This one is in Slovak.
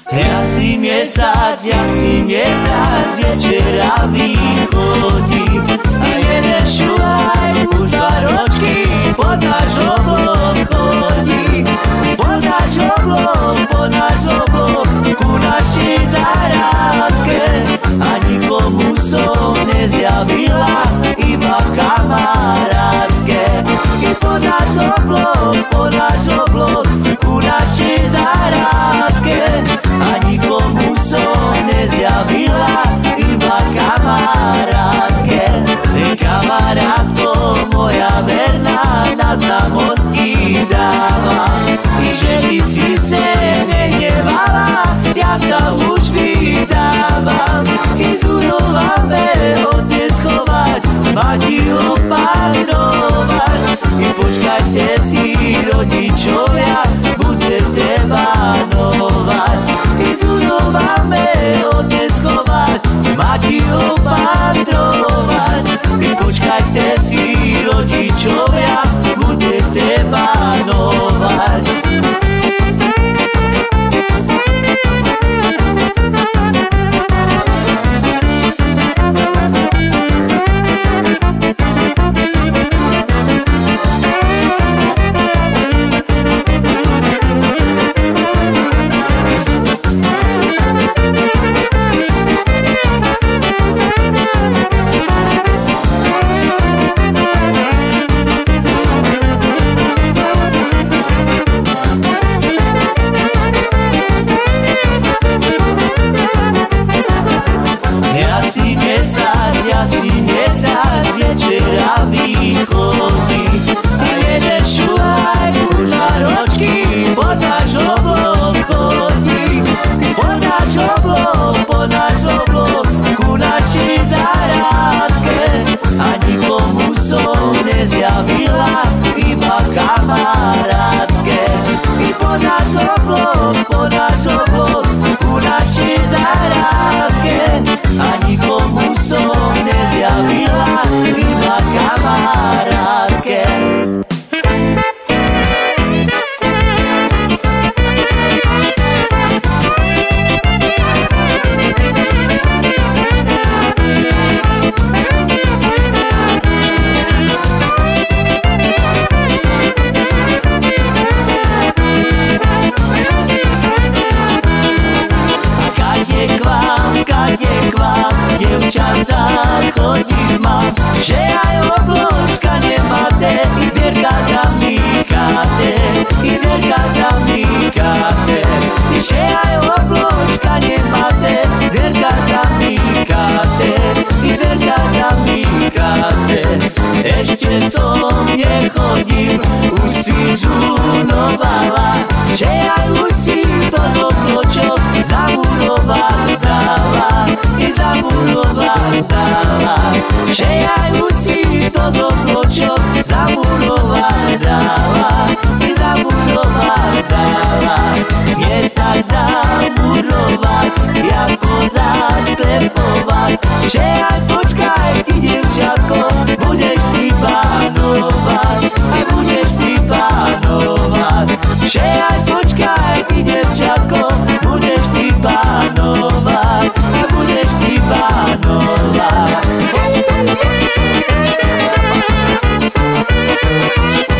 Jasný mesiac večera východí a jeden šuhaj už 2 ročky pod náš oblok chodí. Pod náš oblok ku našej záhradke a nikomu som nezjavila, iba kamarátke. I pod náš oblok ku našej záhradke a nikomu som nezjavila, iba kamarátke. Kamarátko moja verná, na známosti dávam, i že by si se nehnevala, ja sa už vydávam. I zúrováme otec chovať, mati opatrovať. I počkajte si rodičovia, budete vanovať. I zúrováme otec chovať, mati opatrovať. I počkajte si rodičovia, budete vanovať. Jasný mesiac večera východí a jeden šuhaj už 2 ročky pod náš oblok chodí. Pod náš oblok ku našej záhradke a nikomu som nezjavila, iba kamarátke. I pod náš oblok ku našej záhradke a nikomu som nezjavila, iba kamarátke. Kade k vám, devčatá, chodiť mám, že aj obložka nemáte, i Vierka zamýkáte, že aj obložka nemáte, Vierka zamýkáte. Ešte som nechodím, už si zúnovala, že aj už si to do bločok zamurovať dala, že aj už si to do bločok zamurovať dala. Je tak zamurovať, ako zasklepovať, že aj počkaj ty, devčatko, budeš ty panovať, že aj počkaj ty, devčatko, budeš ty panovať, budeš ty panovať.